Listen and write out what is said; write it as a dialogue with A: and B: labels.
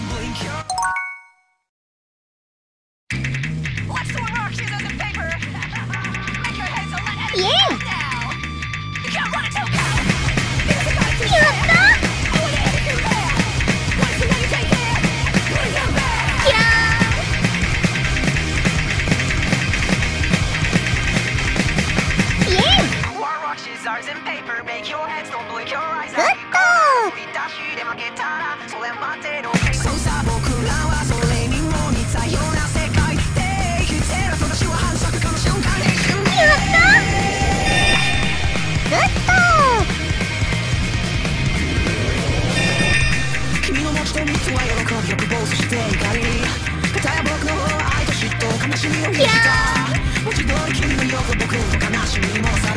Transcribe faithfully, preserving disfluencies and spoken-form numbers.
A: イエーイ。やった
B: 欲望そして怒り片や僕の方は愛と嫉妬悲しみを見せた文字通り君の欲僕の悲しみもさ